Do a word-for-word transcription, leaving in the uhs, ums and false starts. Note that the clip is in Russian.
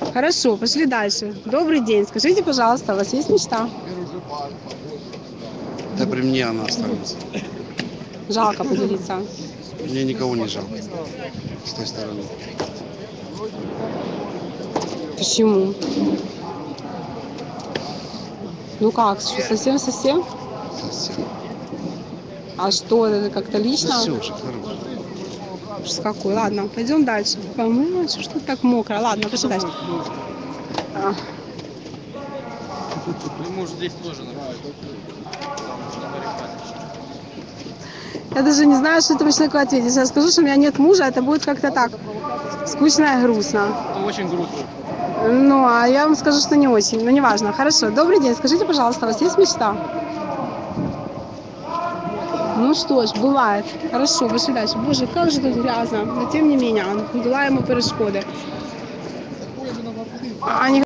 Хорошо, пошли дальше. Добрый день. Скажите, пожалуйста, у вас есть мечта? Да при мне она останется. Жалко поделиться. Мне никого не жалко с той стороны. Почему? Ну как, что, совсем-совсем? Совсем. А что, это как-то Да лично? все уже, хорош. Ужас какой. Ладно, пойдем дальше. По-моему, что ж тут так мокро. Ладно, пошли дальше. А, Ну, может, здесь тоже нормально. Я даже не знаю, что это человеку ответить. Если я скажу, что у меня нет мужа, это будет как-то так скучно и грустно. Это очень грустно. Ну, а я вам скажу, что не очень. Но неважно. Хорошо. Добрый день. Скажите, пожалуйста, у вас есть мечта? Ну что ж, бывает. Хорошо, пошли дальше. Боже, как же тут грязно. Но тем не менее, долаємо перешкоди. А, они